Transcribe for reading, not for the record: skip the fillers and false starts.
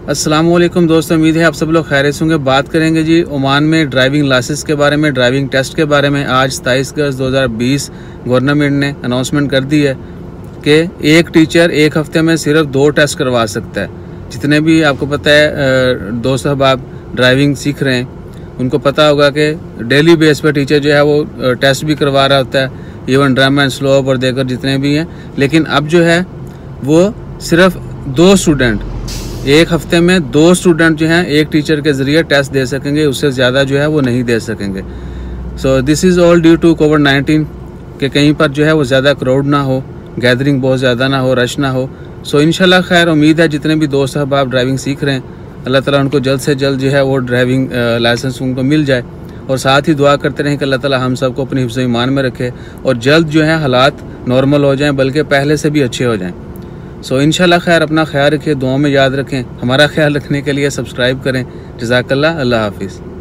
अस्सलामुअलैकुम दोस्तों, उम्मीद है आप सब लोग खैरियत होंगे। बात करेंगे जी ओमान में ड्राइविंग लाइसेंस के बारे में, ड्राइविंग टेस्ट के बारे में। आज 27 अगस्त 2020 गवर्नमेंट ने अनाउंसमेंट कर दी है कि एक टीचर एक हफ्ते में सिर्फ 2 टेस्ट करवा सकता है। जितने भी आपको पता है दोस्त आप ड्राइविंग सीख रहे हैं, उनको पता होगा कि डेली बेस पर टीचर जो है वो टेस्ट भी करवा रहा होता है, इवन ड्रम एंड स्लोप और देकर जितने भी हैं। लेकिन अब जो है वो सिर्फ 2 स्टूडेंट, एक हफ्ते में 2 स्टूडेंट जो हैं एक टीचर के ज़रिए टेस्ट दे सकेंगे, उससे ज़्यादा जो है वो नहीं दे सकेंगे। So this is all due to कोविड-19 कि कहीं पर जो है वो ज़्यादा क्राउड ना हो, गैदरिंग बहुत ज़्यादा ना हो, रश ना हो। सो इंशाल्लाह खैर उम्मीद है जितने भी दोस्त साहब आप ड्राइविंग सीख रहे हैं, अल्लाह ताला उनको जल्द से जल्द जो है वो ड्राइविंग लाइसेंस उनको मिल जाए। और साथ ही दुआ करते रहें कि अल्लाह ताला हम सबको अपनी हिफ्ज़ ईमान में रखे और जल्द जो है हालात नॉर्मल हो जाएँ, बल्कि पहले से भी अच्छे हो जाएँ। सो इंशाल्लाह खैर अपना ख्याल रखिए, दुआ में याद रखें। हमारा ख्याल रखने के लिए सब्सक्राइब करें। जज़ाकल्लाह, अल्लाह हाफिज़।